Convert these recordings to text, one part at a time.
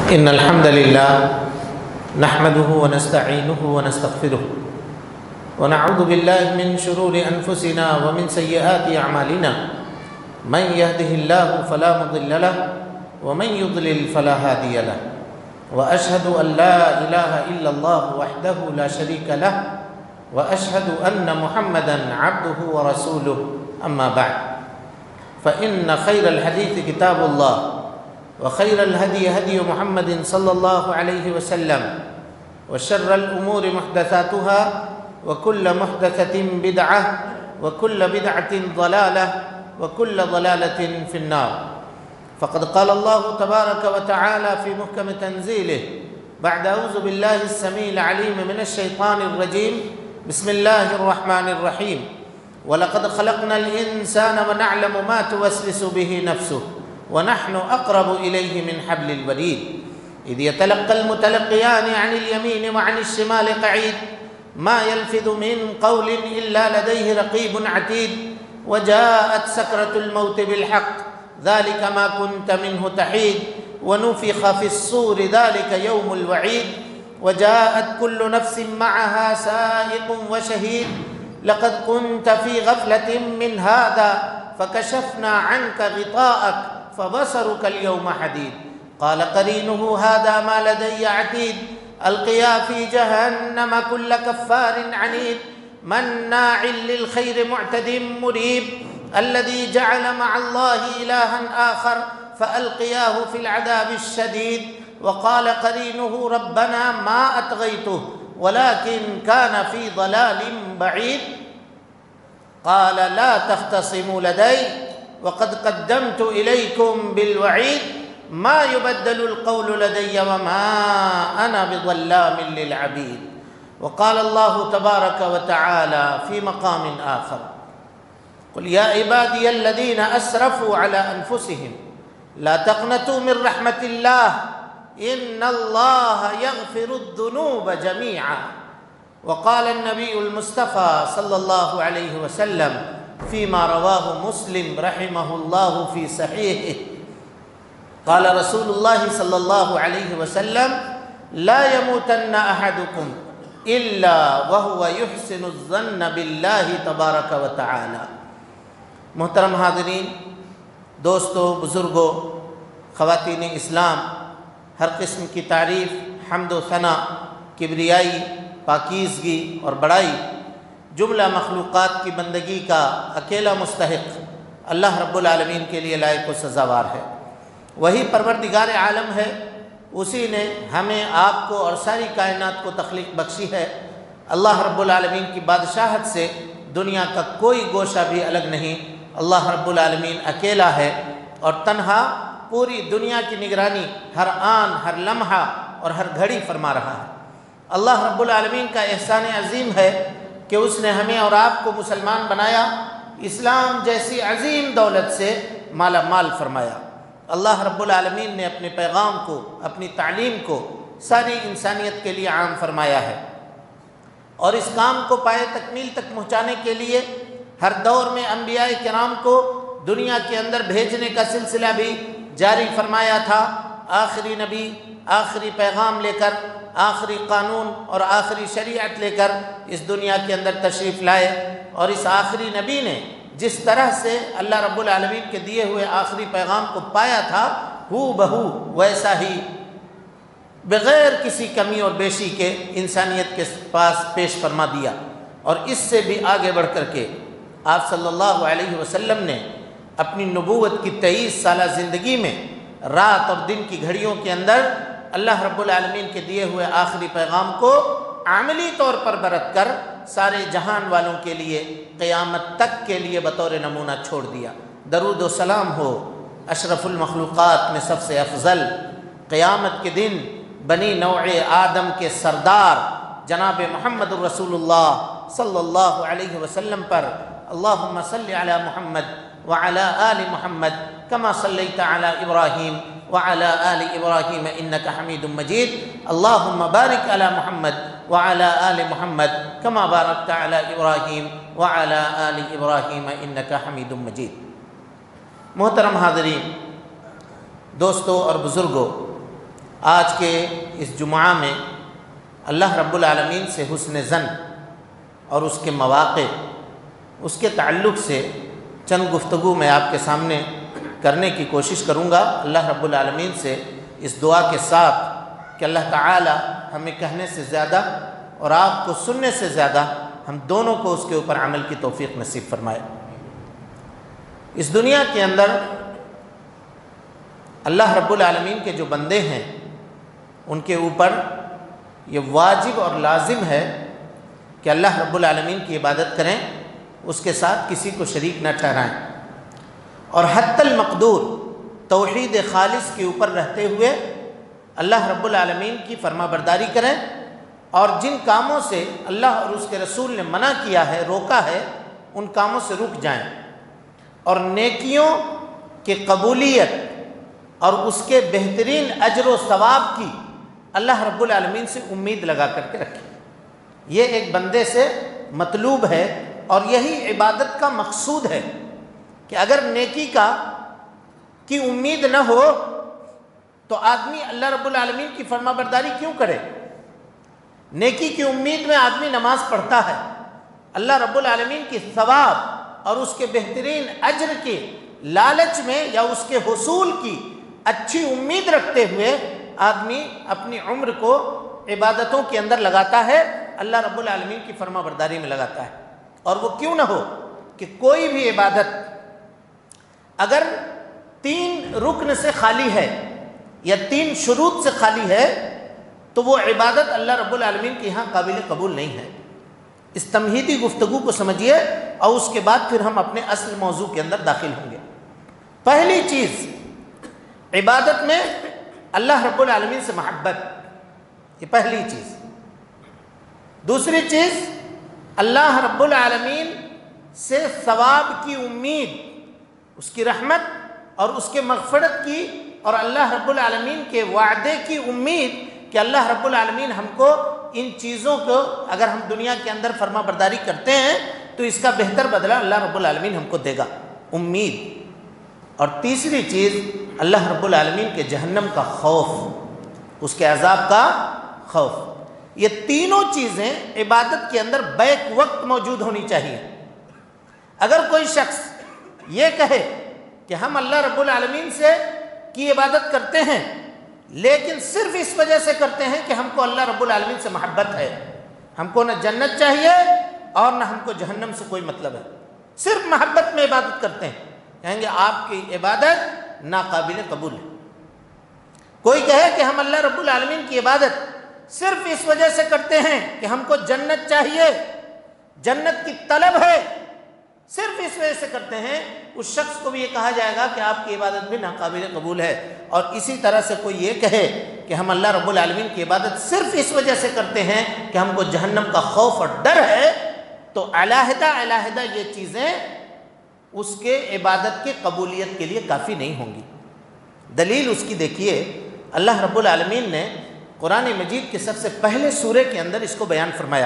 إن الحمد لله نحمده ونستعينه ونستغفره ونعوذ بالله من شرور أنفسنا ومن سيئات أعمالنا من يهده الله فلا مضل له ومن يضلل فلا هادي له وأشهد أن لا إله إلا الله وحده لا شريك له وأشهد أن محمدا عبده ورسوله أما بعد فإن خير الحديث كتاب الله وخير الهدي هدي محمد صلى الله عليه وسلم وشر الأمور محدثاتها وكل محدثة بدعة وكل بدعة ضلالة وكل ضلالة في النار. فقد قال الله تبارك وتعالى في محكم تنزيله بعد أعوذ بالله السميع العليم من الشيطان الرجيم بسم الله الرحمن الرحيم ولقد خلقنا الإنسان ونعلم ما توسوس به نفسه ونحن أقرب إليه من حبل الوريد إذ يتلقى المتلقيان عن اليمين وعن الشمال قعيد ما يلفظ من قول إلا لديه رقيب عتيد وجاءت سكرة الموت بالحق ذلك ما كنت منه تحيد ونفخ في الصور ذلك يوم الوعيد وجاءت كل نفس معها سائق وشهيد لقد كنت في غفلة من هذا فكشفنا عنك غطاءك فبصرك اليوم حديد قال قرينه هذا ما لدي عتيد القيا في جهنم كل كفار عنيد مناع للخير معتد مريب الذي جعل مع الله إلها آخر فألقياه في العذاب الشديد وقال قرينه ربنا ما أطغيته ولكن كان في ضلال بعيد قال لا تختصموا لدي وقد قدمت إليكم بالوعيد ما يبدل القول لدي وما أنا بظلام للعبيد وقال الله تبارك وتعالى في مقام آخر قل يا عبادي الذين أسرفوا على أنفسهم لا تقنطوا من رحمة الله إن الله يغفر الذنوب جميعا وقال النبي المصطفى صلى الله عليه وسلم فيما رواه مسلم رحمه الله في صحيحه قال رسول الله صلى الله عليه وسلم لا يموتن أحدكم إلا وهو يحسن الظن بالله تبارك وتعالى. محترم حاضرین، دوستو، بزرگوں، خواتین اسلام، ہر قسم کی تعریف، حمد و ثنا، کبریائی، پاکیزگی اور بڑائی جملہ مخلوقات کی بندگی کا اکیلا مستحق اللہ رب العالمین کے لیے لائق و سزاوار ہے. وہی پروردگار عالم ہے، اسی نے ہمیں، آپ کو اور ساری کائنات کو تخلیق بخشی ہے. اللہ رب العالمین کی بادشاہت سے دنیا کا کوئی گوشہ بھی الگ نہیں. اللہ رب العالمین اکیلا ہے اور تنہا پوری دنیا کی نگرانی ہر آن، ہر لمحہ اور ہر گھڑی فرما رہا ہے. اللہ رب العالمین کا احسان عظیم ہے کہ اس نے ہمیں اور آپ کو مسلمان بنایا، اسلام جیسی عظیم دولت سے مالا مال فرمایا. اللہ رب العالمین نے اپنے پیغام کو، اپنی تعلیم کو ساری انسانیت کے لیے عام فرمایا ہے، اور اس کام کو پائے تکمیل تک پہنچانے کے لیے ہر دور میں انبیاء کرام کو دنیا کے اندر بھیجنے کا سلسلہ بھی جاری فرمایا تھا. آخری نبی آخری پیغام لے کر، آخری قانون اور آخری شریعت لے کر اس دنیا کے اندر تشریف لائے، اور اس آخری نبی نے جس طرح سے اللہ رب العالمین کے دیے ہوئے آخری پیغام کو پایا تھا، ہو بہو ویسا ہی بغیر کسی کمی اور بیشی کے انسانیت کے پاس پیش فرما دیا. اور اس سے بھی آگے بڑھ کر کے آپ صلی اللہ علیہ وسلم نے اپنی نبوت کی 23 سالہ زندگی میں رات اور دن کی گھڑیوں کے اندر اللہ رب العالمین کے دیے ہوئے آخری پیغام کو عملی طور پر برت کر سارے جہان والوں کے لیے قیامت تک کے لیے بطور نمونہ چھوڑ دیا. درود و سلام ہو اشرف المخلوقات میں سب سے افضل، قیامت کے دن بنی نوع آدم کے سردار جناب محمد رسول اللہ صلی اللہ علیہ وسلم پر. اللہم صلی علی محمد وعلی آل محمد کما صلیت علی ابراہیم وعلى آل إبراهيم إنك حميد مجيد. اللهم بارك على محمد وعلى آل محمد كما باركت على إبراهيم وعلى آل إبراهيم إنك حميد مجيد. محترم حاضرین، دوستو اور بزرگوں، آج کے اس جمعہ میں اللہ رب العالمین سے حسن ظن اور اس کے مواقع، اس کے تعلق سے چند گفتگو میں آپ کے سامنے کرنے کی کوشش کروں گا، اللہ رب العالمین سے اس دعا کے ساتھ کہ اللہ تعالی ہمیں کہنے سے زیادہ اور آپ کو سننے سے زیادہ ہم دونوں کو اس کے اوپر عمل کی توفیق نصیب فرمائے۔ اس دنیا کے اندر اللہ رب العالمین کے جو بندے ہیں ان کے اوپر یہ واجب اور لازم ہے کہ اللہ رب العالمین کی عبادت کریں، اس کے ساتھ کسی کو شریک نہ ٹھہرائیں، اور حتی المقدور توحید خالص کے اوپر رہتے ہوئے اللہ رب العالمین کی فرما برداری کریں، اور جن کاموں سے اللہ اور اس کے رسول نے منع کیا ہے، روکا ہے، ان کاموں سے رک جائیں، اور نیکیوں کے قبولیت اور اس کے بہترین اجر و ثواب کی اللہ رب العالمین سے امید لگا کر کے رکھیں۔ یہ ایک بندے سے مطلوب ہے، اور یہی عبادت کا مقصود ہے کہ اگر نیکی کی امید نہ ہو تو آدمی اللہ رب العالمین کی فرما برداری کیوں کرے؟ نیکی کی امید میں آدمی نماز پڑھتا ہے، اللہ رب العالمین کی ثواب اور اس کے بہترین اجر کے لالچ میں یا اس کے حصول کی اچھی امید رکھتے ہوئے آدمی اپنی عمر کو عبادتوں کے اندر لگاتا ہے، اللہ رب العالمین کی فرما برداری میں لگاتا ہے۔ اور وہ کیوں نہ ہو کہ کوئی بھی عبادت اگر 3 رکن سے خالی ہے یا 3 شروط سے خالی ہے تو وہ عبادت اللہ رب العالمین کے یہاں قابل قبول نہیں ہے۔ اس تمہیدی گفتگو کو سمجھیے اور اس کے بعد پھر ہم اپنے اصل موضوع کے اندر داخل ہوں گے۔ پہلی چیز، عبادت میں اللہ رب العالمین سے محبت، یہ پہلی چیز۔ دوسری چیز، اللہ رب العالمین سے ثواب کی امید، اس کی رحمت اور اس کے مغفرت کی، اور اللہ رب العالمین کے وعدے کی امید کہ اللہ رب العالمین ہم کو ان چیزوں کو اگر ہم دنیا کے اندر فرما برداری کرتے ہیں تو اس کا بہتر بدلہ اللہ رب العالمین ہم کو دے گا، امید۔ اور تیسری چیز، اللہ رب العالمین کے جہنم کا خوف، اس کے عذاب کا خوف۔ یہ تینوں چیزیں عبادت کے اندر بیک وقت موجود ہونی چاہیے۔ اگر کوئی شخص یہ کہے کہ ہم اللہ رب العالمین سے کی عبادت کرتے ہیں لیکن صرف اس وجہ سے کرتے ہیں کہ ہم کو اللہ رب العالمین سے محبت ہے، ہم کو نہ جنت چاہیے اور نہ ہم کو جہنم سے کوئی مطلب ہے، صرف محبت میں عبادت کرتے ہیں، کہیں گے آپ کی عبادت ناقابل قبول ہے۔ کوئی کہے کہ ہم اللہ رب العالمین کی عبادت صرف اس وجہ سے کرتے ہیں کہ ہم کو جنت چاہیے، جنت کی طلب ہے، صرف اس وجہ سے کرتے ہیں، اس شخص کو بھی یہ کہا جائے گا کہ آپ کی عبادت بھی ناقابل قبول ہے۔ اور اسی طرح سے کوئی یہ کہے کہ ہم اللہ رب العالمین کی عبادت صرف اس وجہ سے کرتے ہیں کہ ہم کو جہنم کا خوف اور ڈر ہے، تو علیحدہ علیحدہ یہ چیزیں اس کے عبادت کی قبولیت کے لیے کافی نہیں ہوں گی۔ دلیل اس کی دیکھیے، اللہ رب العالمین نے قرآن مجید کے سب سے پہلے سورے کے اندر اس کو بیان فرمایا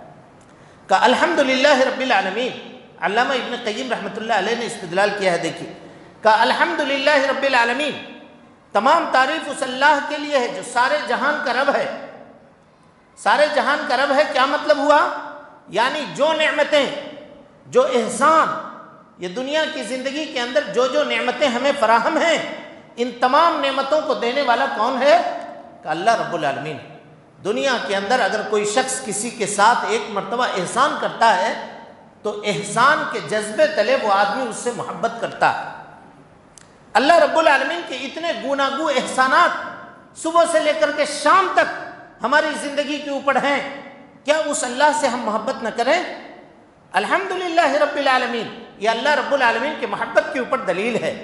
کہ الحمدللہ رب العالمین۔ علامہ ابن قیم رحمۃ اللہ علیہ نے استدلال کیا ہے، دیکھیے کہ الحمدللہ رب العالمین، تمام تعریف اس اللہ کے لیے ہے جو سارے جہان کا رب ہے۔ سارے جہان کا رب ہے، کیا مطلب ہوا؟ یعنی جو نعمتیں، جو احسان، یہ دنیا کی زندگی کے اندر جو جو نعمتیں ہمیں فراہم ہیں، ان تمام نعمتوں کو دینے والا کون ہے؟ کہ اللہ رب العالمین۔ دنیا کے اندر اگر کوئی شخص کسی کے ساتھ ایک مرتبہ احسان کرتا ہے تو احسان کے جذبے تلے وہ آدمی اس سے محبت کرتا ہے۔ اللہ رب العالمین کے اتنے گوناگو احسانات صبح سے لے کر کے شام تک ہماری زندگی کے اوپر ہیں، کیا اس اللہ سے ہم محبت نہ کریں؟ الحمدللہ رب العالمین، یہ اللہ رب العالمین کی محبت کے اوپر دلیل ہے۔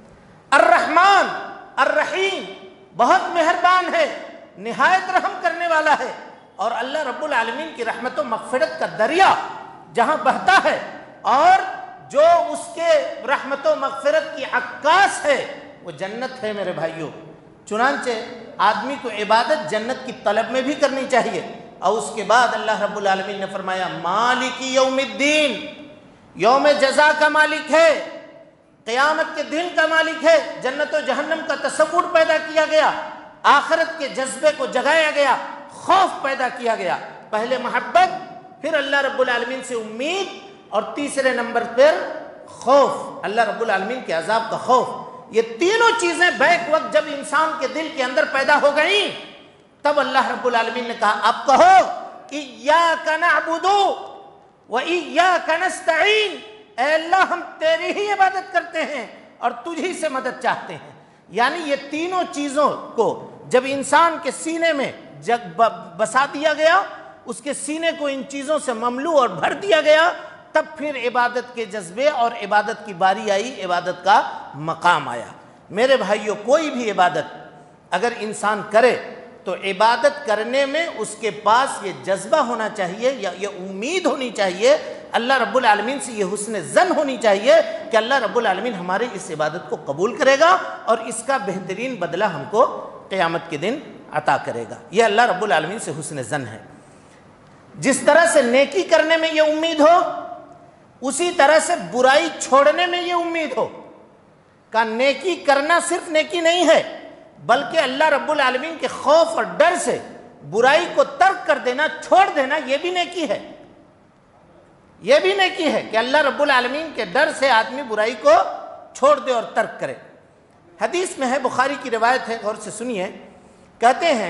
الرحمن الرحیم، بہت مہربان ہے، نہایت رحم کرنے والا ہے، اور اللہ رب العالمین کی رحمت و مغفرت کا دریا جہاں بہتا ہے اور جو اس کے رحمت و مغفرت کی عکاس ہے وہ جنت ہے میرے بھائیوں۔ چنانچہ آدمی کو عبادت جنت کی طلب میں بھی کرنی چاہیے۔ اور اس کے بعد اللہ رب العالمین نے فرمایا مالک یوم الدین، یوم جزا کا مالک ہے، قیامت کے دن کا مالک ہے۔ جنت و جہنم کا تصور پیدا کیا گیا آخرت کے جذبے کو جگایا گیا، خوف پیدا کیا گیا، پہلے محبت، پھر اللہ رب العالمین سے امید، اور تیسرے نمبر پر خوف، اللہ رب العالمین کے عذاب کا خوف۔ یہ تینوں چیزیں بیک وقت جب انسان کے دل کے اندر پیدا ہو گئیں، تب اللہ رب العالمین نے کہا اب کہو ایاک نعبد و ایاک نستعین، اے اللہ ہم تیری ہی عبادت کرتے ہیں اور تجھی سے مدد چاہتے ہیں۔ یعنی یہ تینوں چیزوں کو جب انسان کے سینے میں بسا دیا گیا، اس کے سینے کو ان چیزوں سے مملو اور بھر دیا گیا، تب پھر عبادت کے جذبے اور عبادت کی باری آئی، عبادت کا مقام آیا۔ میرے بھائیوں، کوئی بھی عبادت اگر انسان کرے تو عبادت کرنے میں اس کے پاس یہ جذبہ ہونا چاہیے، یا یہ امید ہونی چاہیے، اللہ رب العالمین سے یہ حسن ظن ہونی چاہیے کہ اللہ رب العالمین ہمارے اس عبادت کو قبول کرے گا اور اس کا بہترین بدلہ ہم کو قیامت کے دن عطا کرے گا۔ یہ اللہ رب العالمین سے حسن ظن ہے۔ جس طرح سے نیکی کرنے میں یہ امید ہو، اسی طرح سے برائی چھوڑنے میں یہ امید ہو کہ نیکی کرنا صرف نیکی نہیں ہے، بلکہ اللہ رب العالمین کے خوف اور ڈر سے برائی کو ترک کر دینا، چھوڑ دینا، یہ بھی نیکی ہے۔ یہ بھی نیکی ہے کہ اللہ رب العالمین کے ڈر سے آدمی برائی کو چھوڑ دے اور ترک کرے۔ حدیث میں ہے، بخاری کی روایت ہے، غور سے سنیے، کہتے ہیں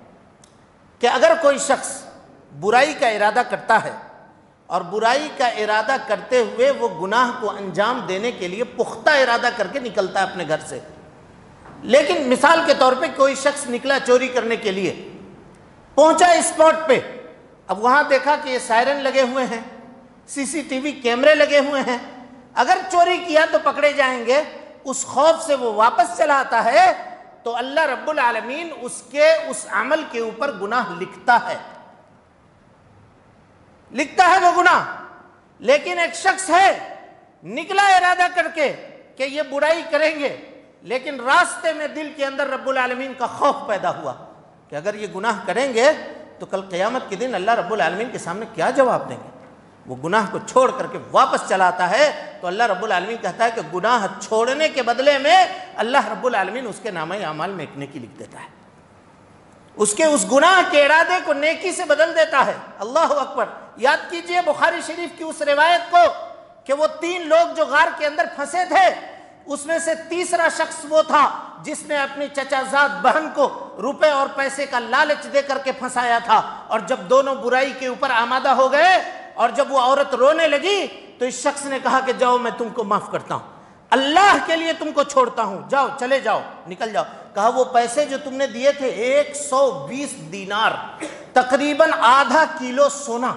کہ اگر کوئی شخص برائی کا ارادہ کرتا ہے اور برائی کا ارادہ کرتے ہوئے وہ گناہ کو انجام دینے کے لیے پختہ ارادہ کر کے نکلتا ہے اپنے گھر سے، لیکن مثال کے طور پہ کوئی شخص نکلا چوری کرنے کے لیے، پہنچا اسپاٹ پہ، اب وہاں دیکھا کہ یہ سائرن لگے ہوئے ہیں، سی سی ٹی وی کیمرے لگے ہوئے ہیں، اگر چوری کیا تو پکڑے جائیں گے، اس خوف سے وہ واپس چلا آتا ہے، تو اللہ رب العالمین اس کے اس عمل کے اوپر گناہ لکھتا ہے وہ گناہ۔ لیکن ایک شخص ہے، نکلا ارادہ کر کے کہ یہ برائی کریں گے، لیکن راستے میں دل کے اندر رب العالمین کا خوف پیدا ہوا کہ اگر یہ گناہ کریں گے تو کل قیامت کے دن اللہ رب العالمین کے سامنے کیا جواب دیں گے، وہ گناہ کو چھوڑ کر کے واپس چلا آتا ہے، تو اللہ رب العالمین کہتا ہے کہ گناہ چھوڑنے کے بدلے میں اللہ رب العالمین اس کے نامہ اعمال میں ایک نیکی لکھ دیتا ہے، اس کے اس گناہ کے ارادے کو نیکی سے بدل دیتا ہے۔ اللہ اکبر۔ یاد کیجئے بخاری شریف کی اس روایت کو کہ وہ 3 لوگ جو غار کے اندر پھنسے تھے، اس میں سے تیسرا شخص وہ تھا جس نے اپنی چچا زاد بہن کو روپے اور پیسے کا لالچ دے کر کے پھنسایا تھا، اور جب دونوں برائی کے اوپر آمادہ ہو گئے اور جب وہ عورت رونے لگی تو اس شخص نے کہا کہ جاؤ میں تم کو معاف کرتا ہوں، اللہ کے لیے تم کو چھوڑتا ہوں، جاؤ چلے جاؤ نکل جاؤ۔ کہا وہ پیسے جو تم نے دیے تھے 120 دینار، تقریباً آدھا کلو سونا،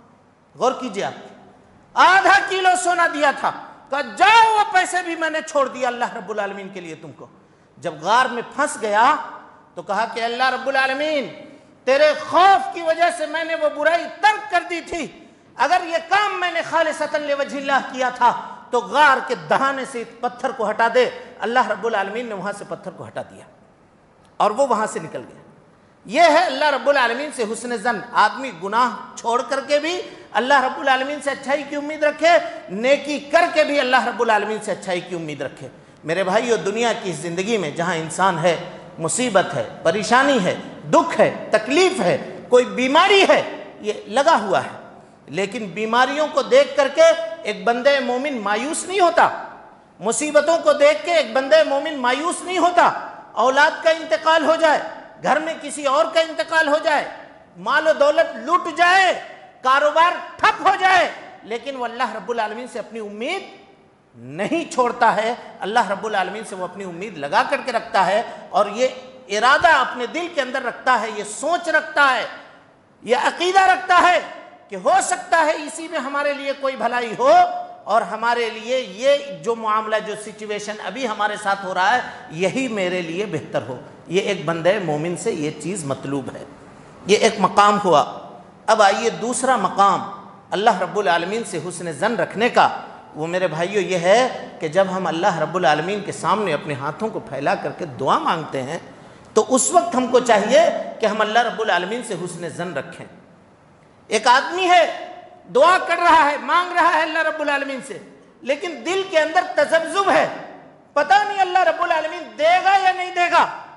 غور کیجئے آپ، آدھا کلو سونا دیا تھا، کہا جاؤ وہ پیسے بھی میں نے چھوڑ دیا اللہ رب العالمین کے لیے تم کو۔ جب غار میں پھنس گیا تو کہا کہ اللہ رب العالمین تیرے خوف کی وجہ سے میں نے وہ برائی ترک کر دی تھی، اگر یہ کام میں نے خالصتاً لوجہ اللہ کیا تھا تو غار کے دہانے سے پتھر کو ہٹا دے۔ اللہ رب العالمین نے وہاں سے پتھر کو ہٹا دیا اور وہ وہاں سے نکل گیا۔ یہ ہے اللہ رب العالمین سے حسن ظن۔ آدمی گناہ چھوڑ کر کے بھی اللہ رب العالمین سے اچھائی کی امید رکھے، نیکی کر کے بھی اللہ رب العالمین سے اچھائی کی امید رکھے۔ میرے بھائیو، دنیا کی زندگی میں جہاں انسان ہے، مصیبت ہے، پریشانی ہے، دکھ ہے، تکلیف ہے، کوئی بیماری ہے، یہ لگا ہوا ہے، لیکن بیماریوں کو دیکھ کر کے ایک بندے مومن مایوس نہیں ہوتا، مصیبتوں کو دیکھ کے ایک بندے مومن مایوس نہیں ہوتا۔ اولاد کا انتقال ہو جائے، گھر میں کسی اور کا انتقال ہو جائے، مال و دولت لوٹ جائے، کاروبار ٹھپ ہو جائے، لیکن وہ اللہ رب العالمین سے اپنی امید نہیں چھوڑتا ہے، اللہ رب العالمین سے وہ اپنی امید لگا کر کے رکھتا ہے، اور یہ ارادہ اپنے دل کے اندر رکھتا ہے، یہ سوچ رکھتا ہے، یہ عقیدہ رکھتا ہے کہ ہو سکتا ہے اسی میں ہمارے لیے کوئی بھلائی ہو، اور ہمارے لیے یہ جو معاملہ، جو سچویشن ابھی ہمارے ساتھ ہو رہا ہے، یہی میرے لیے بہتر ہو۔ یہ ایک بندے مومن سے یہ چیز مطلوب ہے۔ یہ ایک مقام ہوا۔ اب آئیے دوسرا مقام اللہ رب العالمین سے حسن ظن رکھنے کا، وہ میرے بھائیو یہ ہے کہ جب ہم اللہ رب العالمین کے سامنے اپنے ہاتھوں کو پھیلا کر کے دعا مانگتے ہیں تو اس وقت ہم کو چاہیے کہ ہم اللہ رب العالمین سے حسن ظن رکھیں۔ ایک آدمی ہے، دعا کر رہا ہے، مانگ رہا ہے اللہ رب العالمین سے، لیکن دل کے اندر تذبذب ہے، پتہ نہیں اللہ رب العالمین دے گا یا نہیں دے گا،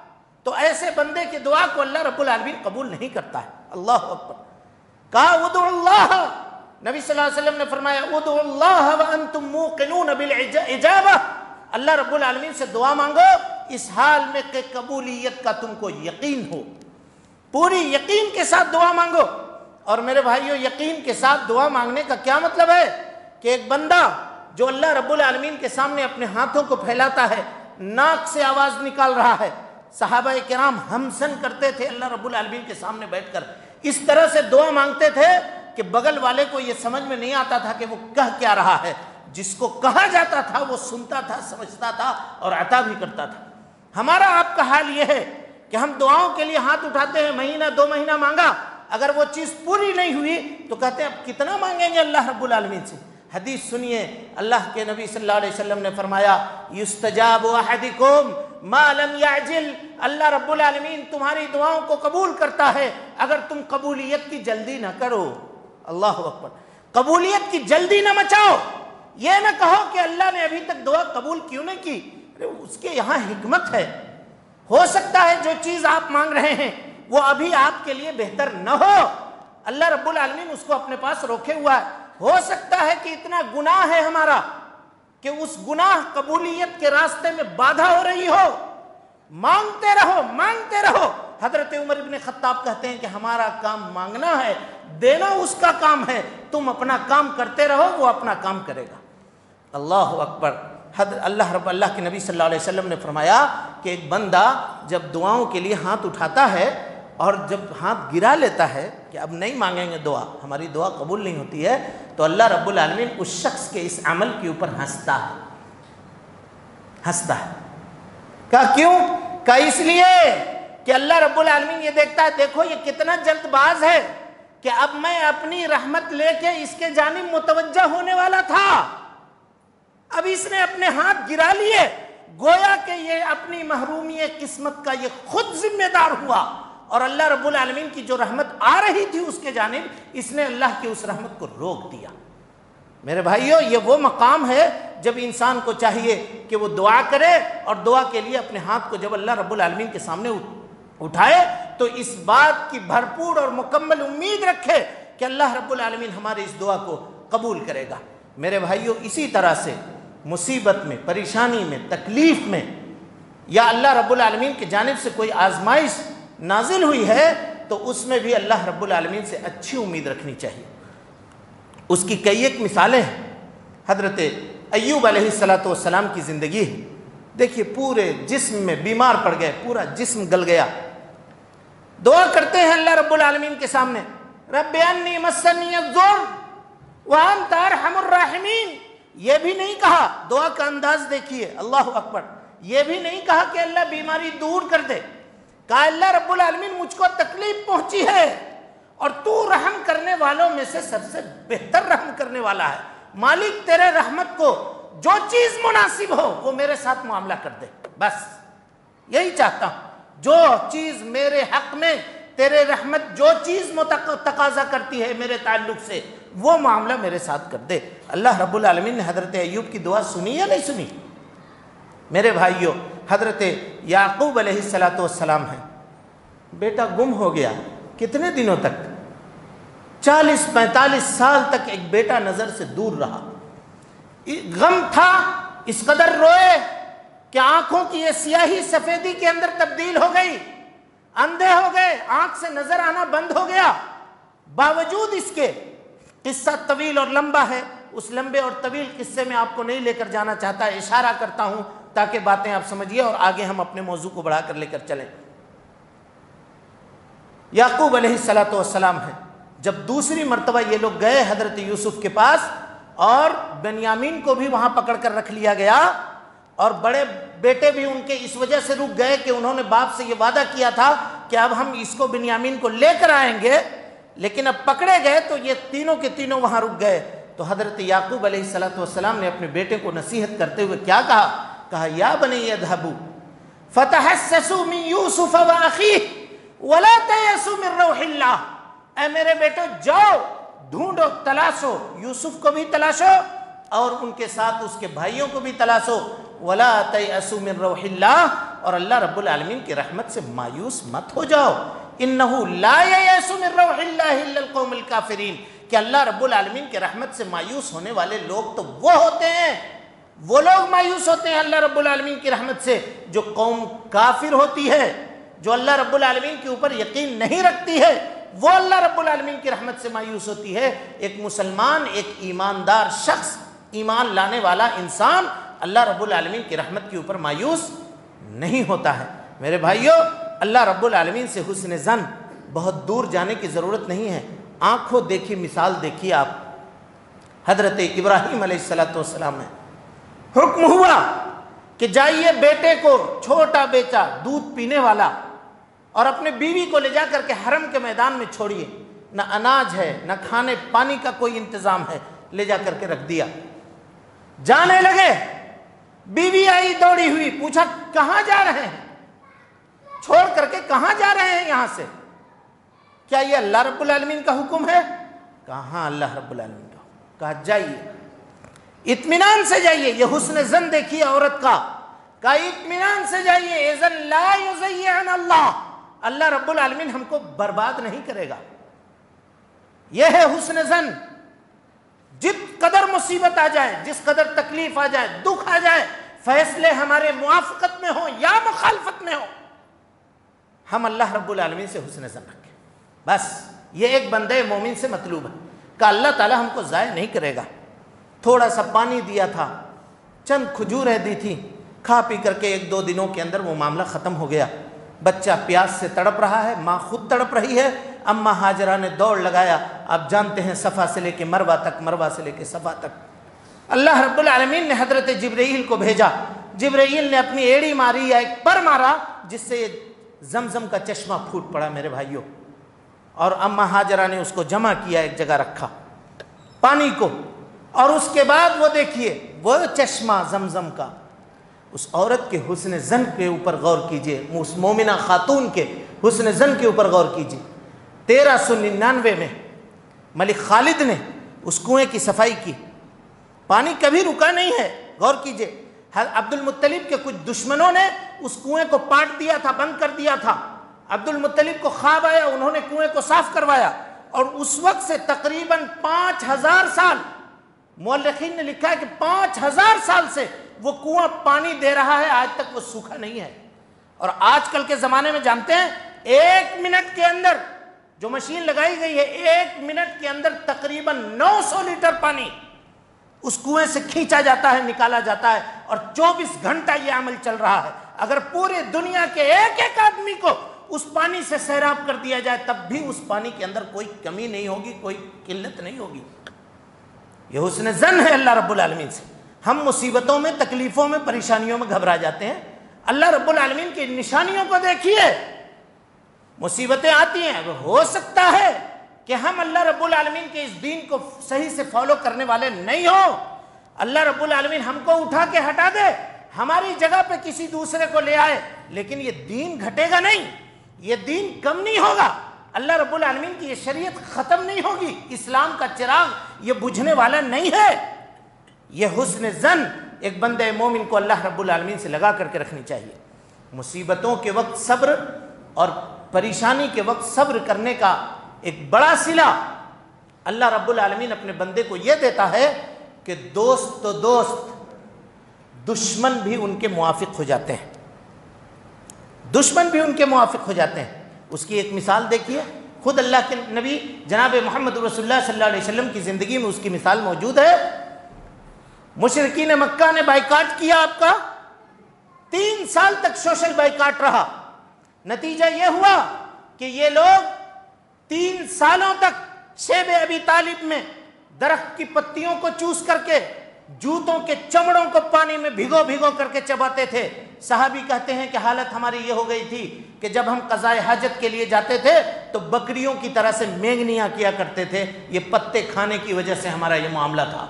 تو ایسے بندے کی دعا کو اللہ رب العالمین قبول نہیں کرتا ہے۔ اللہ اکبر۔ کہا ادعوا اللہ، نبی صلی اللہ علیہ وسلم نے فرمایا ادعوا اللہ وانتم موقنون بالاجابہ، اللہ رب العالمین سے دعا مانگو اس حال میں کہ قبولیت کا تم کو یقین ہو، پوری یقین کے ساتھ دعا مانگو۔ اور میرے بھائیو، یقین کے ساتھ دعا مانگنے کا کیا مطلب ہے؟ کہ ایک بندہ جو اللہ رب العالمین کے سامنے اپنے ہاتھوں کو پھیلاتا ہے، ناک سے آواز نکال رہا ہے، صحابہ کرام ہمسن کرتے تھے اللہ رب العالمین کے سامنے بیٹھ کر، اس طرح سے دعا مانگتے تھے کہ بغل والے کو یہ سمجھ میں نہیں آتا تھا کہ وہ کہہ کیا رہا ہے، جس کو کہا جاتا تھا وہ سنتا تھا، سمجھتا تھا اور عطا بھی کرتا تھا۔ ہمارا آپ کا حال یہ ہے کہ ہم دعاؤں کے لیے ہاتھ اٹھاتے ہیں، مہینہ 2 مہینہ مانگا، اگر وہ چیز پوری نہیں ہوئی تو کہتے ہیں اب کتنا مانگیں گے اللہ رب العالمین سے۔ حدیث سنیے، اللہ کے نبی صلی اللہ علیہ وسلم نے فرمایا یستجاب احدکم ما لم یعجل، اللہ رب العالمین تمہاری دعاؤں کو قبول کرتا ہے اگر تم قبولیت کی جلدی نہ کرو۔ اللہ اکبر۔ قبولیت کی جلدی نہ مچاؤ، یہ نہ کہو کہ اللہ نے ابھی تک دعا قبول کیوں نہیں کی، اس کے یہاں حکمت ہے، ہو سکتا ہے جو چیز آپ مانگ رہے ہیں وہ ابھی آپ کے لیے بہتر نہ ہو، اللہ رب العالمین اس کو اپنے پاس روکے ہوا ہے، ہو سکتا ہے کہ اتنا گناہ ہے ہمارا کہ اس گناہ قبولیت کے راستے میں بادھا ہو رہی ہو، مانگتے رہو مانگتے رہو۔ حضرت عمر ابن خطاب کہتے ہیں کہ ہمارا کام مانگنا ہے، دینا اس کا کام ہے، تم اپنا کام کرتے رہو، وہ اپنا کام کرے گا۔ اللہ اکبر۔ اللہ کے نبی صلی اللہ علیہ وسلم نے فرمایا کہ ایک بندہ جب دعاؤں کے لیے ہاتھ اٹھاتا ہے اور جب ہاتھ گرا لیتا ہے کہ اب نہیں مانگیں گے دعا، ہماری دعا قبول نہیں ہوتی ہے، تو اللہ رب العالمین اس شخص کے اس عمل کے اوپر ہنستا ہے۔ کہا کیوں؟ کہا اس لیے کہ اللہ رب العالمین یہ دیکھتا ہے، دیکھو یہ کتنا جلد باز ہے کہ اب میں اپنی رحمت لے کے اس کے جانب متوجہ ہونے والا تھا، اب اس نے اپنے ہاتھ گرا لیے، گویا کہ یہ اپنی محرومی قسمت کا یہ خود ذمہ دار ہوا، اور اللہ رب العالمین کی جو رحمت آ رہی تھی اس کے جانب، اس نے اللہ کی اس رحمت کو روک دیا۔ میرے بھائیو، یہ وہ مقام ہے جب انسان کو چاہیے کہ وہ دعا کرے، اور دعا کے لیے اپنے ہاتھ کو جب اللہ رب العالمین کے سامنے اٹھائے تو اس بات کی بھرپور اور مکمل امید رکھے کہ اللہ رب العالمین ہمارے اس دعا کو قبول کرے گا۔ میرے بھائیو، اسی طرح سے مصیبت میں، پریشانی میں، تکلیف میں، یا اللہ رب العالمین کی جانب سے کوئی آزمائش نازل ہوئی ہے تو اس میں بھی اللہ رب العالمین سے اچھی امید رکھنی چاہیے۔ اس کی کئی ایک مثالیں ہیں۔ حضرت ایوب علیہ السلام کی زندگی ہے، دیکھیے پورے جسم میں بیمار پڑ گئے، پورا جسم گل گیا، دعا کرتے ہیں اللہ رب العالمین کے سامنے، رب انی مسنی الضر وانت ارحم الراحمین۔ یہ بھی نہیں کہا، دعا کا انداز دیکھیے، اللہ اکبر، یہ بھی نہیں کہا کہ اللہ بیماری دور کر دے، کہا اللہ رب العالمین مجھ کو تکلیف پہنچی ہے اور تو رحم کرنے والوں میں سے سب سے بہتر رحم کرنے والا ہے، مالک تیرے رحمت کو جو چیز مناسب ہو وہ میرے ساتھ معاملہ کر دے، بس یہی چاہتا ہوں، جو چیز میرے حق میں تیرے رحمت جو چیز تقاضا کرتی ہے میرے تعلق سے وہ معاملہ میرے ساتھ کر دے۔ اللہ رب العالمین نے حضرت ایوب کی دعا سنی یا نہیں سنی؟ میرے بھائیو، حضرت یعقوب علیہ السلام ہیں، بیٹا گم ہو گیا، کتنے دنوں تک؟ 40-45 سال تک ایک بیٹا نظر سے دور رہا، غم تھا، اس قدر روئے کہ آنکھوں کی یہ سیاہی سفیدی کے اندر تبدیل ہو گئی، اندھے ہو گئے، آنکھ سے نظر آنا بند ہو گیا۔ باوجود اس کے، قصہ طویل اور لمبا ہے، اس لمبے اور طویل قصے میں آپ کو نہیں لے کر جانا چاہتا، اشارہ کرتا ہوں تاکہ باتیں آپ سمجھیے اور آگے ہم اپنے موضوع کو بڑھا کر لے کر چلیں۔ یعقوب علیہ السلام ہیں، جب دوسری مرتبہ یہ لوگ گئے حضرت یوسف کے پاس اور بنیامین کو بھی وہاں پکڑ کر رکھ لیا گیا، اور بڑے بیٹے بھی ان کے اس وجہ سے رک گئے کہ انہوں نے باپ سے یہ وعدہ کیا تھا کہ اب ہم اس کو بنیامین کو لے کر آئیں گے، لیکن اب پکڑے گئے تو یہ تینوں کے تینوں وہاں رک گئے۔ تو حضرت یعقوب علیہ السلام نے اپنے بیٹے کو نصیحت کرتے ہوئے کیا کہا یا بنی اذهبوا فتحسسوا من یوسف واخیہ ولا تیأسوا من روح اللہ، اے میرے بیٹو جاؤ ڈھونڈو، تلاشو، یوسف کو بھی تلاشو اور ان کے ساتھ اس کے بھائیوں کو بھی تلاشو، ولا تیأسوا من روح اللہ، اور اللہ رب العالمین کی رحمت سے مایوس مت ہو جاؤ۔ انہو لا ییأس من روح اللہ الا القوم الکافرین، کہ اللہ رب العالمین کی رحمت سے مایوس ہونے والے لوگ تو وہ ہوتے ہیں، وہ لوگ مایوس ہوتے ہیں اللہ رب العالمین کی رحمت سے جو قوم کافر ہوتی ہے، جو اللہ رب العالمین کے اوپر یقین نہیں رکھتی ہے، وہ اللہ رب العالمین کی رحمت سے مایوس ہوتی ہے۔ ایک مسلمان، ایک ایماندار شخص، ایمان لانے والا انسان اللہ رب العالمین کی رحمت کے اوپر مایوس نہیں ہوتا ہے۔ میرے بھائیوں، اللہ رب العالمین سے حسن ظن بہت دور جانے کی ضرورت نہیں ہے۔ آنکھوں دیکھی مثال دیکھیے آپ، حضرت ابراہیم علیہ السلام میں حکم ہوا کہ جائیے بیٹے کو، چھوٹا بیٹا دودھ پینے والا، اور اپنے بیوی کو لے جا کر کے حرم کے میدان میں چھوڑیے، نہ اناج ہے نہ کھانے پانی کا کوئی انتظام ہے، لے جا کر کے رکھ دیا۔ جانے لگے، بیوی آئی دوڑی ہوئی، پوچھا کہاں جا رہے ہیں، چھوڑ کر کے کہاں جا رہے ہیں یہاں سے، کیا یہ اللہ رب العالمین کا حکم ہے؟ کہاں اللہ رب العالمین کا حکم؟ کہا جائیے، اطمینان سے جائیے۔ یہ حسن ظن دیکھیے عورت کا، کہا اطمینان سے جائیے، اذن لا یضیعن اللہ، اللہ رب العالمین ہم کو برباد نہیں کرے گا۔ یہ ہے حسن ظن۔ جس قدر مصیبت آ جائے، جس قدر تکلیف آ جائے، دکھ آ جائے، فیصلے ہمارے موافقت میں ہوں یا مخالفت میں ہوں، ہم اللہ رب العالمین سے حسن ظن رکھیں۔ بس یہ ایک بندے مومن سے مطلوب ہے کہ اللہ تعالی ہم کو ضائع نہیں کرے گا۔ تھوڑا سا پانی دیا تھا، چند کھجوریں دی تھی، کھا پی کر کے 1-2 دنوں کے اندر وہ معاملہ ختم ہو گیا۔ بچہ پیاس سے تڑپ رہا ہے، ماں خود تڑپ رہی ہے، اماں ہاجرہ نے دوڑ لگایا، آپ جانتے ہیں صفا سے لے کے مروہ تک، مروہ سے لے کے صفا تک۔ اللہ رب العالمین نے حضرت جبرائیل کو بھیجا، جبرائیل نے اپنی ایڑی ماری یا ایک پر مارا، جس سے یہ زمزم کا چشمہ پھوٹ پڑا میرے بھائیوں، اور اماں ہاجرہ نے اس کو جمع کیا، ایک جگہ رکھا پانی کو، اور اس کے بعد وہ دیکھیے وہ چشمہ زمزم کا، اس عورت کے حسن ظن کے اوپر غور کیجئے، اس مومنہ خاتون کے حسن ظن کے اوپر غور کیجئے۔ 1399 میں ملک خالد نے اس کنویں کی صفائی کی، پانی کبھی رکا نہیں ہے، غور کیجئے۔ عبد المطلب کے کچھ دشمنوں نے اس کنویں کو پاٹ دیا تھا، بند کر دیا تھا، عبد المطلب کو خواب آیا، انہوں نے کنویں کو صاف کروایا، اور اس وقت سے تقریباً 5000 سال، مورخین نے لکھا ہے کہ 5000 سال سے وہ کنواں پانی دے رہا ہے، آج تک وہ سوکھا نہیں ہے۔ اور آج کل کے زمانے میں جانتے ہیں 1 منٹ کے اندر جو مشین لگائی گئی ہے، 1 منٹ کے اندر تقریباً 900 لیٹر پانی اس کنویں سے کھینچا جاتا ہے، نکالا جاتا ہے، اور 24 گھنٹہ یہ عمل چل رہا ہے۔ اگر پورے دنیا کے ایک آدمی کو اس پانی سے سیراب کر دیا جائے، تب بھی اس پانی کے اندر کوئی کمی نہیں ہوگی، کوئی قلت نہیں ہوگی۔ یہ حسن ظن ہے اللہ رب العالمین سے۔ ہم مصیبتوں میں، تکلیفوں میں، پریشانیوں میں گھبرا جاتے ہیں، اللہ رب العالمین کی نشانیوں کو دیکھیے۔ مصیبتیں آتی ہیں، ہو سکتا ہے کہ ہم اللہ رب العالمین کے اس دین کو صحیح سے فالو کرنے والے نہیں ہوں، اللہ رب العالمین ہم کو اٹھا کے ہٹا دے، ہماری جگہ پہ کسی دوسرے کو لے آئے، لیکن یہ دین گھٹے گا نہیں، یہ دین کم نہیں ہوگا، اللہ رب العالمین کی یہ شریعت ختم نہیں ہوگی، اسلام کا چراغ یہ بجھنے والا نہیں ہے۔ یہ حسن ظن ایک بندے مومن کو اللہ رب العالمین سے لگا کر کے رکھنی چاہیے۔ مصیبتوں کے وقت صبر اور پریشانی کے وقت صبر کرنے کا ایک بڑا صلہ اللہ رب العالمین اپنے بندے کو یہ دیتا ہے کہ دوست تو دوست، دشمن بھی ان کے موافق ہو جاتے ہیں، دشمن بھی ان کے موافق ہو جاتے ہیں۔ اس کی ایک مثال دیکھیے، خود اللہ کے نبی جناب محمد رسول اللہ صلی اللہ علیہ وسلم کی زندگی میں اس کی مثال موجود ہے۔ مشرکین مکہ نے بائیکاٹ کیا آپ کا، 3 سال تک سوشل بائیکاٹ رہا، نتیجہ یہ ہوا کہ یہ لوگ 3 سالوں تک شیب ابی طالب میں درخت کی پتیوں کو چوس کر کے، جوتوں کے چمڑوں کو پانی میں بھگو بھگو کر کے چباتے تھے۔ صحابی کہتے ہیں کہ حالت ہماری یہ ہو گئی تھی کہ جب ہم قضاء حاجت کے لیے جاتے تھے تو بکریوں کی طرح سے مینگنیاں کیا کرتے تھے، یہ پتے کھانے کی وجہ سے ہمارا یہ معاملہ تھا۔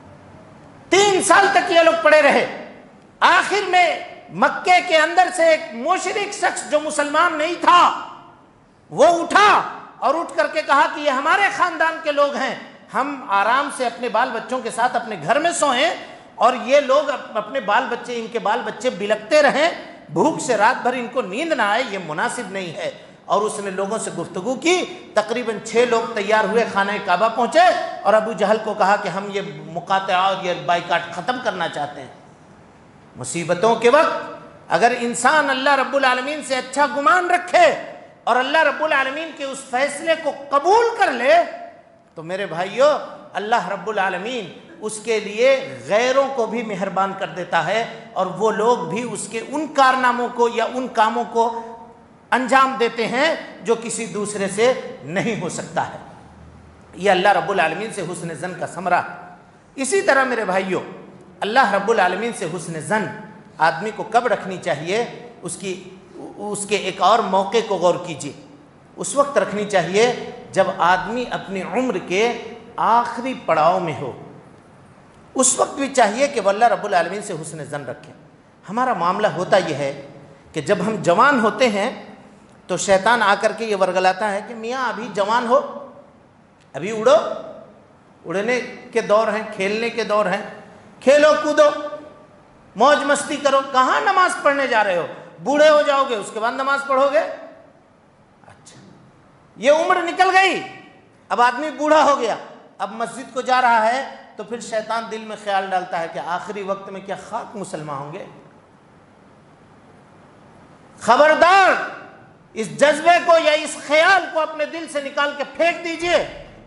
3 سال تک یہ لوگ پڑے رہے۔ آخر میں مکے کے اندر سے ایک مشرک شخص جو مسلمان نہیں تھا وہ اٹھا اور اٹھ کر کے کہا کہ یہ ہمارے خاندان کے لوگ ہیں، ہم آرام سے اپنے بال بچوں کے ساتھ اپنے گھر میں سوئیں، اور یہ لوگ اپنے بال بچے، ان کے بال بچے بلکتے رہیں، بھوک سے رات بھر ان کو نیند نہ آئے، یہ مناسب نہیں ہے۔ اور اس نے لوگوں سے گفتگو کی، تقریباً 6 لوگ تیار ہوئے، خانہ کعبہ پہنچے اور ابو جہل کو کہا کہ ہم یہ مقاطعہ اور یہ بائیکاٹ ختم کرنا چاہتے ہیں۔ مصیبتوں کے وقت اگر انسان اللہ رب العالمین سے اچھا گمان رکھے اور اللہ رب العالمین کے اس فیصلے کو قبول کر لے تو میرے بھائیو اللہ رب العالمین اس کے لیے غیروں کو بھی مہربان کر دیتا ہے، اور وہ لوگ بھی اس کے ان کارناموں کو یا ان کاموں کو انجام دیتے ہیں جو کسی دوسرے سے نہیں ہو سکتا ہے۔ یہ اللہ رب العالمین سے حسن ظن کا ثمرہ ہے۔ اسی طرح میرے بھائیو اللہ رب العالمین سے حسن ظن آدمی کو کب رکھنی چاہیے؟ اس کے ایک اور موقع کو غور کیجیے، اس وقت رکھنی چاہیے جب آدمی اپنی عمر کے آخری پڑاؤ میں ہو، اس وقت بھی چاہیے کہ وہ اللہ رب العالمین سے حسن ظن رکھیں۔ ہمارا معاملہ ہوتا یہ ہے کہ جب ہم جوان ہوتے ہیں تو شیطان آ کر کے یہ ورگلاتا ہے کہ میاں ابھی جوان ہو، ابھی اڑو، اڑنے کے دور ہیں، کھیلنے کے دور ہیں، کھیلو کودو، موج مستی کرو۔ کہاں نماز پڑھنے جا رہے ہو؟ بوڑھے ہو جاؤ گے اس کے بعد نماز پڑھو گے۔ اچھا، یہ عمر نکل گئی، اب آدمی بوڑھا ہو گیا، اب مسجد کو جا رہا ہے تو پھر شیطان دل میں خیال ڈالتا ہے کہ آخری وقت میں کیا خاک مسلمان ہوں گے۔ خبردار، اس جذبے کو یا اس خیال کو اپنے دل سے نکال کے پھینک دیجئے۔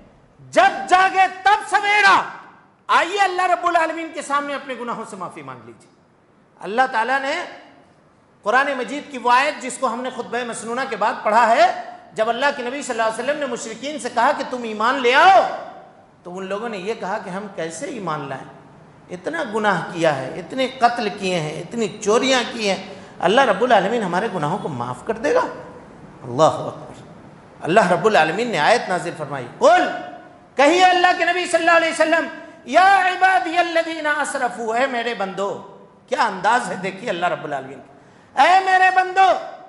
جب جاگے تب سویرا، آئیے اللہ رب العالمین کے سامنے اپنے گناہوں سے معافی مانگ لیجئے۔ اللہ تعالیٰ نے قرآن مجید کی وہ آیت جس کو ہم نے خطبہ مسنونہ کے بعد پڑھا ہے، جب اللہ کے نبی صلی اللہ علیہ وسلم نے مشرکین سے کہا کہ تم ایمان لے آؤ، تو ان لوگوں نے یہ کہا کہ ہم کیسے ایمان لائیں، اتنا گناہ کیا ہے، اتنے قتل کیے ہیں، اتنی چوریاں کی ہیں، اللہ رب العالمین ہمارے گناہوں کو معاف کر دے گا؟ اللہ اکبر۔ اللہ رب العالمین نے آیت نازل فرمائی، قل، کہیے اللہ کے نبی صلی اللہ علیہ وسلم، یا عبادی الذین اسرفوا، اے میرے بندو، کیا انداز ہے دیکھیے اللہ رب العالمین، اے میرے بندو،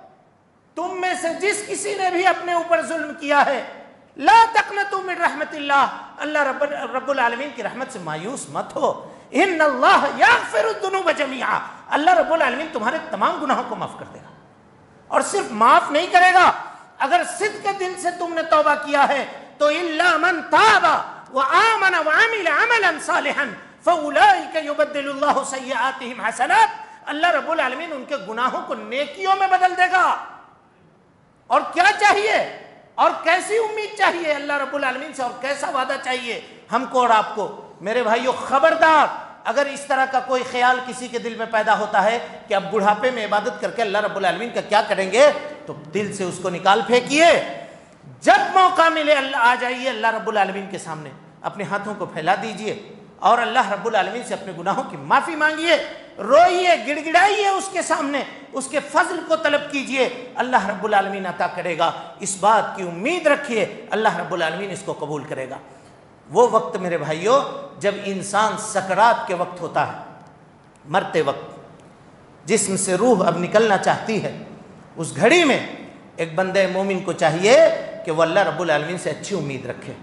تم میں سے جس کسی نے بھی اپنے اوپر ظلم کیا ہے، لا تقنطوا من رحمت اللہ، اللہ رب العالمین کی رحمت سے مایوس مت ہو، ان اللہ یغفر الذنوب جميعا، اللہ رب العالمین تمہارے تمام گناہوں کو معاف کر دے گا۔ اور صرف معاف نہیں کرے گا، اگر صدق کے دل سے تم نے توبہ کیا ہے تو الا من تاب وآمن وعمل عملا صالحا فاولئک یبدل اللہ سیئاتہم حسنات، اللہ رب العالمین ان کے گناہوں کو نیکیوں میں بدل دے گا۔ اور کیا چاہیے اور کیسی امید چاہیے اللہ رب العالمین سے، اور کیسا وعدہ چاہیے ہم کو اور آپ کو؟ میرے بھائیو خبردار، اگر اس طرح کا کوئی خیال کسی کے دل میں پیدا ہوتا ہے کہ اب بڑھاپے میں عبادت کر کے اللہ رب العالمین کا کیا کریں گے، تو دل سے اس کو نکال پھینکیے۔ جب موقع ملے آ جائیے اللہ رب العالمین کے سامنے، اپنے ہاتھوں کو پھیلا دیجئے اور اللہ رب العالمین سے اپنے گناہوں کی معافی مانگیے، روئیے، گڑ گڑائیے اس کے سامنے، اس کے فضل کو طلب کیجئے، اللہ رب العالمین عطا کرے گا۔ اس بات کی امید رکھیے اللہ رب العالمین اس کو قبول کرے گا۔ وہ وقت میرے بھائیوں جب انسان سکرات کے وقت ہوتا ہے، مرتے وقت جسم سے روح اب نکلنا چاہتی ہے، اس گھڑی میں ایک بندہ مومن کو چاہیے کہ وہ اللہ رب العالمین سے اچھی امید رکھے،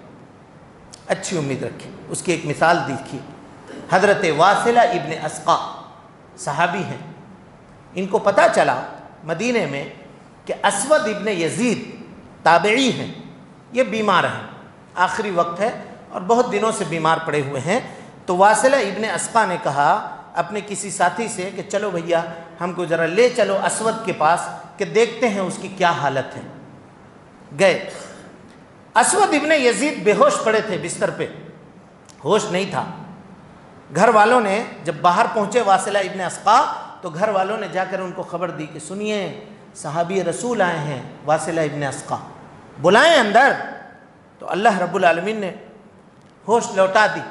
اچھی امید رکھے۔ اس کی ایک مثال دیکھیے، حضرت واصلہ ابن اسقا صحابی ہیں، ان کو پتہ چلا مدینے میں کہ اسود ابن یزید تابعی ہیں، یہ بیمار ہیں، آخری وقت ہے اور بہت دنوں سے بیمار پڑے ہوئے ہیں۔ تو واصلہ ابن اسقا نے کہا اپنے کسی ساتھی سے کہ چلو بھیا ہم کو ذرا لے چلو اسود کے پاس کہ دیکھتے ہیں اس کی کیا حالت ہے۔ گئے، اسود ابن یزید بے ہوش پڑے تھے بستر پہ، ہوش نہیں تھا۔ گھر والوں نے جب باہر پہنچے واصلہ ابن اسقا تو گھر والوں نے جا کر ان کو خبر دی کہ سنیے صحابی رسول آئے ہیں واصلہ ابن اسقا، بلائیں اندر۔ تو اللہ رب العالمین نے ہوش لوٹا دی،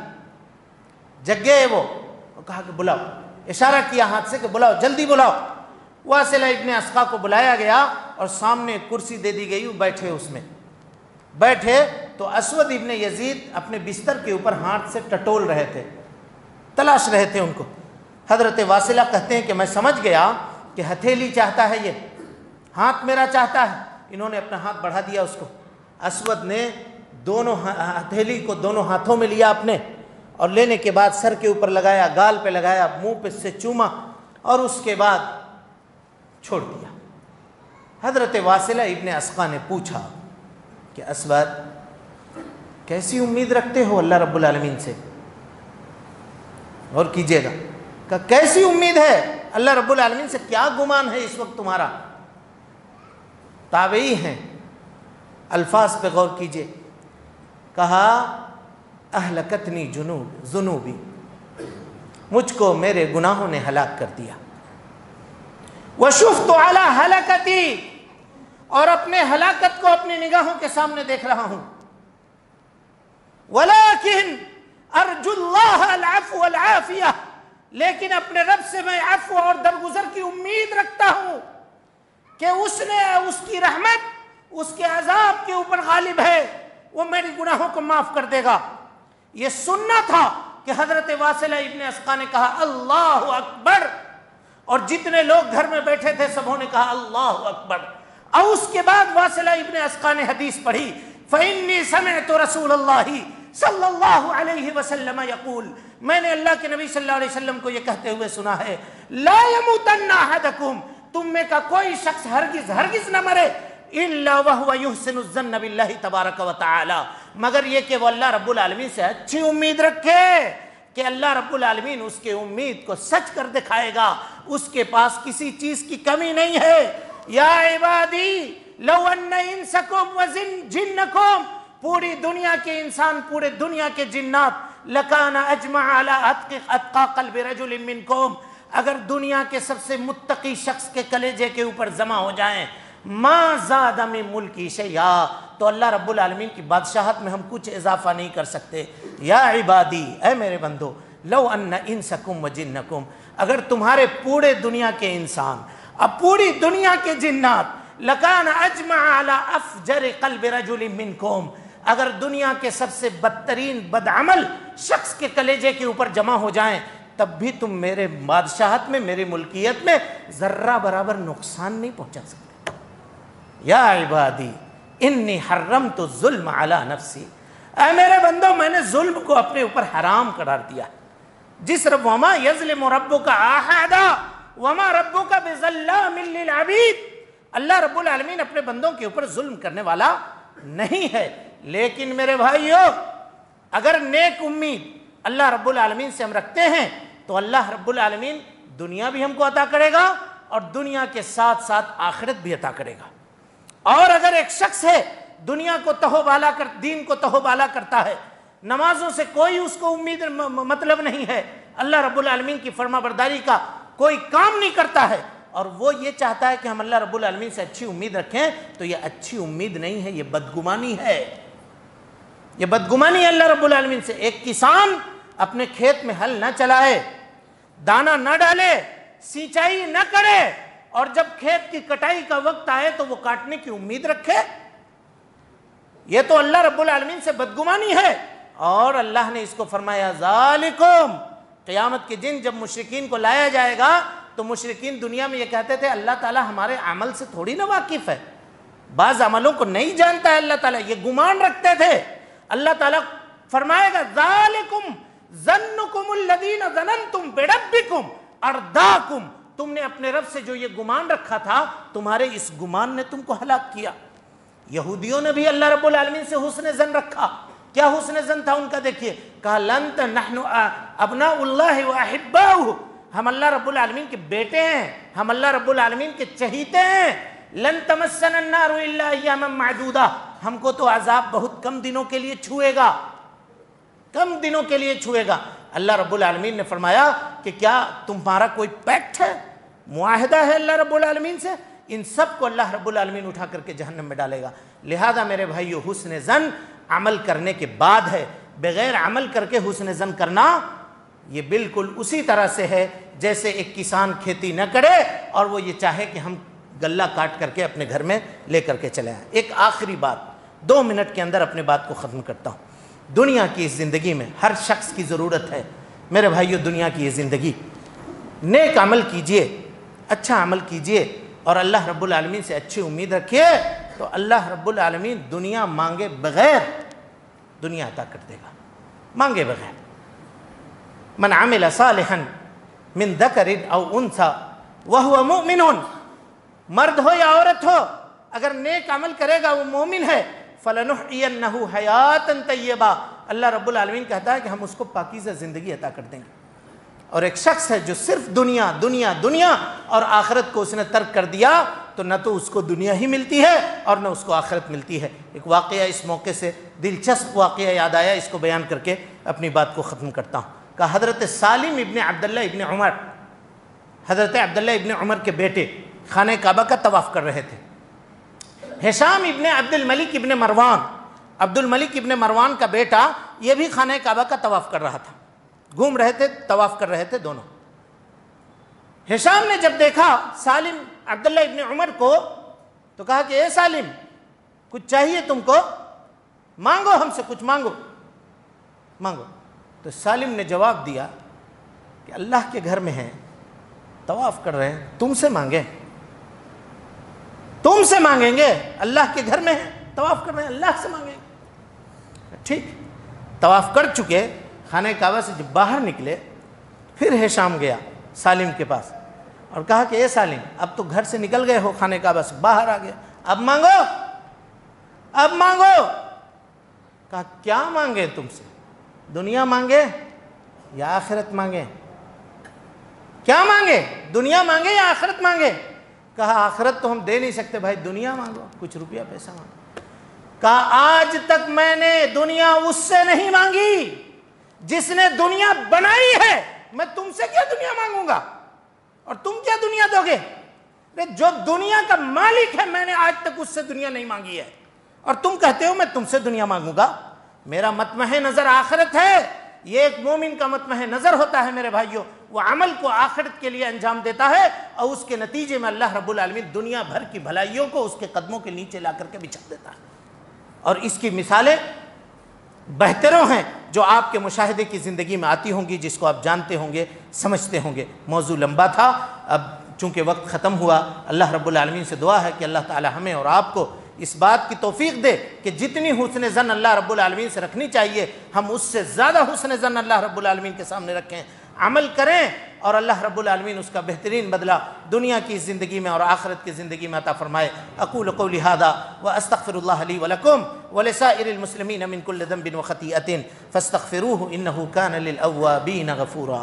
جگ گئے وہ کہا کہ بلاؤ، اشارہ کیا ہاتھ سے کہ بلاؤ، جلدی بلاؤ۔ واصلہ ابن اسقا کو بلایا گیا اور سامنے ایک کرسی دے دی گئی، وہ بیٹھے، اس میں بیٹھے تو اسود ابن یزید اپنے بستر کے اوپر ہاتھ سے ٹٹول رہے تھے، تلاش رہے تھے ان کو۔ حضرت واصلہ کہتے ہیں کہ میں سمجھ گیا کہ ہتھیلی چاہتا ہے، یہ ہاتھ میرا چاہتا ہے۔ انہوں نے اپنا ہاتھ بڑھا دیا اس کو، اسود نے دونوں ہتھیلی کو دونوں ہاتھوں میں لیا اپنے، اور لینے کے بعد سر کے اوپر لگایا، گال پہ لگایا، منہ پہ سے چوما، اور اس کے بعد چھوڑ دیا۔ حضرت واصلہ ابن اسقا نے پوچھا کہ اسود کیسی امید رکھتے ہو اللہ رب العالمین سے؟ اور کیجیے گا کہ کیسی امید ہے اللہ رب العالمین سے، کیا گمان ہے اس وقت تمہارا؟ تابعی ہیں، الفاظ پہ غور کیجیے۔ کہا اہلکتنی ذنوبی، مجھ کو میرے گناہوں نے ہلاک کر دیا۔ وشفت علی ہلاکتی، اور اپنے ہلاکت کو اپنی نگاہوں کے سامنے دیکھ رہا ہوں۔ ولیکن ارجو اللہ العفو والعافیہ، لیکن اپنے رب سے میں عفو اور درگزر کی امید رکھتا ہوں کہ اس نے اس کی رحمت اس کے عذاب کے اوپر غالب ہے، وہ میری گناہوں کو معاف کر دے گا۔ یہ سننا تھا کہ حضرت واصلہ ابن اسقا نے کہا اللہ اکبر، اور جتنے لوگ گھر میں بیٹھے تھے سبوں نے کہا اللہ اکبر۔ اور اس کے بعد واصلہ ابن اسقا نے حدیث پڑھی، فإنی سمعت رسول اللہ صلی اللہ علیہ وسلم یقول، میں نے اللہ کے نبی صلی اللہ علیہ وسلم کو یہ کہتے ہوئے سنا ہے، لا یموتن احدکم، تم میں کا کوئی شخص ہرگز نہ مرے، الا وهو يحسن الظن باللہ تبارک و تعالی، مگر یہ کہ وہ اللہ رب العالمین سے اچھی امید رکھے کہ اللہ رب العالمین اس کے امید کو سچ کر دکھائے گا، اس کے پاس کسی چیز کی کمی نہیں ہے۔ یا عبادی لو ان انسکم وجنکم، پوری دنیا کے انسان، پورے دنیا کے جنات، لکان اجمع علی اتقى قلب رجل منکم، اگر دنیا کے سب سے متقی شخص کے کلیجے کے اوپر جمع ہو جائیں، ما زاد من ملکی شیئا، تو اللہ رب العالمین کی بادشاہت میں ہم کچھ اضافہ نہیں کر سکتے۔ یا عبادی، اے میرے بندو، لو ان انسکم وجنکم، اگر تمہارے پورے دنیا کے انسان، اب پوری دنیا کے جنات، لکان اجمع علی افجر قلب رجل منکم، اگر دنیا کے سب سے بدترین بدعمل شخص کے کلیجے کے اوپر جمع ہو جائیں، تب بھی تم میرے بادشاہت میں، میرے ملکیت میں ذرہ برابر نقصان نہیں پہنچا سکتے۔ یا عبادی انی حرمت الظلم علی نفسی، اے میرے بندو، میں نے ظلم کو اپنے اوپر حرام قرار دیا۔ جس رب وما یظلم ربک احدا وما ربک بظلام للعبید، اللہ رب العالمین اپنے بندوں کے اوپر ظلم کرنے والا نہیں ہے۔ لیکن میرے بھائیو، اگر نیک امید اللہ رب العالمین سے ہم رکھتے ہیں تو اللہ رب العالمین دنیا بھی ہم کو عطا کرے گا اور دنیا کے ساتھ ساتھ آخرت بھی عطا کرے گا۔ اور اگر ایک شخص ہے دنیا کو تہو بالا کر، دین کو تہو بالا کرتا ہے، نمازوں سے کوئی اس کو امید مطلب نہیں ہے، اللہ رب العالمین کی فرما برداری کا کوئی کام نہیں کرتا ہے، اور وہ یہ چاہتا ہے کہ ہم اللہ رب العالمین سے اچھی امید رکھیں، تو یہ اچھی امید نہیں ہے، یہ بدگمانی ہے، یہ بدگمانی ہے اللہ رب العالمین سے۔ ایک کسان اپنے کھیت میں ہل نہ چلائے، دانا نہ ڈالے، سینچائی نہ کرے، اور جب کھیت کی کٹائی کا وقت آئے تو وہ کاٹنے کی امید رکھے، یہ تو اللہ رب العالمین سے بدگمانی ہے۔ اور اللہ نے اس کو فرمایا ذالکم، قیامت کے دن جب مشرکین کو لایا جائے گا تو مشرکین دنیا میں یہ کہتے تھے اللہ تعالیٰ ہمارے عمل سے تھوڑی نہ واقف ہے، بعض عملوں کو نہیں جانتا ہے اللہ تعالیٰ، یہ گمان رکھتے تھے۔ اللہ تعالیٰ فرمائے گا ذالکم ظنکم الذین ظننتم بربکم ارداکم، تم نے اپنے رب سے جو یہ گمان رکھا تھا، تمہارے اس گمان نے تم کو ہلاک کیا۔ یہودیوں نے بھی اللہ رب العالمین سے حسن ظن رکھا۔ کیا حسن ظن تھا ان کا؟ دیکھیے، کہا لن نحن ابناء اللہ واحباؤہ، ہم اللہ رب العالمین کے بیٹے ہیں، ہم اللہ رب العالمین کے چہیتے ہیں۔ لن تمسنا النار الا ایاما معدودہ، ہم کو تو عذاب بہت کم دنوں کے لیے چھوئے گا، کم دنوں کے لیے چھوئے گا۔ اللہ رب العالمین نے فرمایا کہ کیا تمہارا کوئی پیکٹ ہے، معاہدہ ہے اللہ رب العالمین سے؟ ان سب کو اللہ رب العالمین اٹھا کر کے جہنم میں ڈالے گا۔ لہذا میرے بھائیو، حسن ظن عمل کرنے کے بعد ہے، بغیر عمل کر کے حسن ظن کرنا یہ بالکل اسی طرح سے ہے جیسے ایک کسان کھیتی نہ کرے اور وہ یہ چاہے کہ ہم غلہ کاٹ کر کے اپنے گھر میں لے کر کے چلے آئیں۔ ایک آخری بات، 2 منٹ کے اندر اپنے بات کو ختم کرتا ہوں۔ دنیا کی اس زندگی میں ہر شخص کی ضرورت ہے میرے بھائیو، دنیا کی یہ زندگی، نیک عمل کیجئے، اچھا عمل کیجئے اور اللہ رب العالمین سے اچھی امید رکھیے، تو اللہ رب العالمین دنیا مانگے بغیر دنیا عطا کر دے گا، مانگے بغیر۔ من عمل صالحا من ذکر او انثى وهو مؤمن مرد ہو یا عورت ہو، اگر نیک عمل کرے گا وہ مومن ہے، فَلَنُحْيِيَنَّهُ حَيَاتًا طَيِّبَةً، اللہ رب العالمین کہتا ہے کہ ہم اس کو پاکیزہ زندگی عطا کر دیں گے۔ اور ایک شخص ہے جو صرف دنیا دنیا دنیا اور آخرت کو اس نے ترک کر دیا، تو نہ تو اس کو دنیا ہی ملتی ہے اور نہ اس کو آخرت ملتی ہے۔ ایک واقعہ اس موقع سے دلچسپ واقعہ یاد آیا، اس کو بیان کر کے اپنی بات کو ختم کرتا ہوں۔ کہ حضرت سالم ابن عبداللہ ابن عمر، حضرت عبداللہ ابن عمر کے بیٹے خانہ کعبہ کا طواف کر رہے تھے۔ ہشام ابن عبد الملک ابن مروان، عبد الملک ابن مروان کا بیٹا، یہ بھی خانہ کعبہ کا طواف کر رہا تھا، گھوم رہے تھے، طواف کر رہے تھے دونوں۔ ہشام نے جب دیکھا سالم عبداللہ ابن عمر کو تو کہا کہ اے سالم، کچھ چاہیے تم کو؟ مانگو ہم سے، کچھ مانگو مانگو۔ تو سالم نے جواب دیا کہ اللہ کے گھر میں ہیں، طواف کر رہے ہیں، تم سے مانگیں، تم سے مانگیں گے؟ اللہ کے گھر میں ہیں، طواف کر رہے ہیں، اللہ سے مانگیں گے۔ ٹھیک، طواف کر چکے، خانہ کعبہ سے جب باہر نکلے، پھر ہشام گیا سالم کے پاس اور کہا کہ اے سالم، اب تو گھر سے نکل گئے ہو، خانہ کعبہ سے باہر آ گیا، اب مانگو، اب مانگو۔ کہا کیا مانگے تم سے؟ دنیا مانگے یا آخرت مانگے؟ کیا مانگے؟ دنیا مانگے یا آخرت مانگے؟ کہا آخرت تو ہم دے نہیں سکتے بھائی، دنیا مانگو، کچھ روپیہ پیسہ مانگو۔ کہا آج تک میں نے دنیا اس سے نہیں مانگی جس نے دنیا بنائی ہے، میں تم سے کیا دنیا مانگوں گا اور تم کیا دنیا دو گے؟ جو دنیا کا مالک ہے، میں نے آج تک اس سے دنیا نہیں مانگی ہے، اور تم کہتے ہو میں تم سے دنیا مانگوں گا۔ میرا مطمح نظر آخرت ہے۔ یہ ایک مومن کا مطمح نظر ہوتا ہے میرے بھائیوں، وہ عمل کو آخرت کے لیے انجام دیتا ہے اور اس کے نتیجے میں اللہ رب العالمین دنیا بھر کی بھلائیوں کو اس کے قدموں کے نیچے لا کر کے بچھا دیتا ہے۔ اور اس کی مثالیں بہتروں ہیں جو آپ کے مشاہدے کی زندگی میں آتی ہوں گی، جس کو آپ جانتے ہوں گے، سمجھتے ہوں گے۔ موضوع لمبا تھا، اب چونکہ وقت ختم ہوا، اللہ رب العالمین سے دعا ہے کہ اللہ تعالی ہمیں اور آپ کو اس بات کی توفیق دے کہ جتنی حسن ظن اللہ رب العالمین سے رکھنی چاہیے، ہم اس سے زیادہ حسن ظن اللہ رب العالمین کے سامنے رکھیں، عمل کریں، اور اللہ رب العالمین اس کا بہترین بدلہ دنیا کی زندگی میں اور آخرت کی زندگی میں عطا فرمائے۔ اقول قولی ھذا واستغفر اللہ لی ولکم ولسائر المسلمین من کل ذنب وخطیئۃ فاستغفروہ انہ کان للأوابین غفورا۔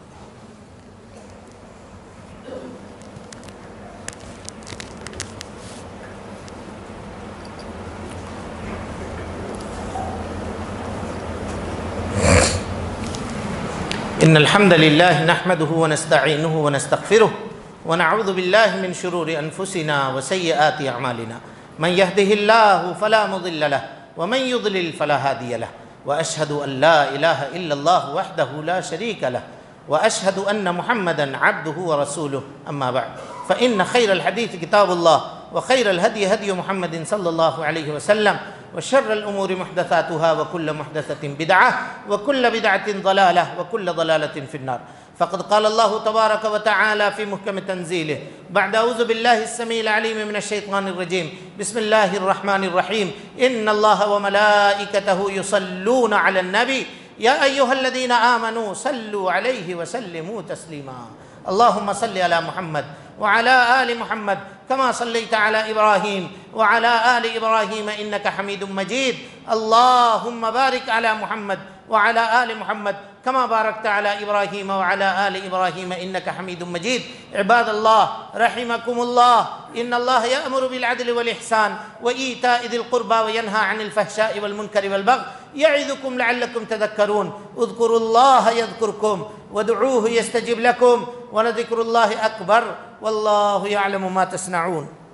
ان الحمد لله نحمده ونستعينه ونستغفره ونعوذ بالله من شرور انفسنا وسيئات اعمالنا، من يهده الله فلا مضل له ومن يضلل فلا هادي له، واشهد ان لا اله الا الله وحده لا شريك له، واشهد ان محمدا عبده ورسوله، اما بعد فان خير الحديث كتاب الله وخير الهدي هدي محمد صلى الله عليه وسلم، وشر الأمور محدثاتها وكل محدثة بدعة وكل بدعة ضلالة وكل ضلالة في النار۔ فقد قال الله تبارك وتعالى في محكم تنزيله بعد أعوذ بالله السميع العليم من الشيطان الرجيم، بسم الله الرحمن الرحيم، إن الله وملائكته يصلون على النبي يا أيها الذين آمنوا صلوا عليه وسلموا تسليما۔ اللهم صل على محمد وعلى آل محمد كما صليت على إبراهيم وعلى آل إبراهيم إنك حميد مجيد، اللهم بارك على محمد وعلى آل محمد كما باركت على إبراهيم وعلى آل إبراهيم إنك حميد مجيد۔ عباد الله رحمكم الله، إن الله يأمر بالعدل والإحسان وإيتاء ذي القربى وينهى عن الفحشاء والمنكر والبغي يعظكم لعلكم تذكرون، اذكروا الله يذكركم وادعوه يستجب لكم ولذكر الله أكبر والله يعلم ما تصنعون۔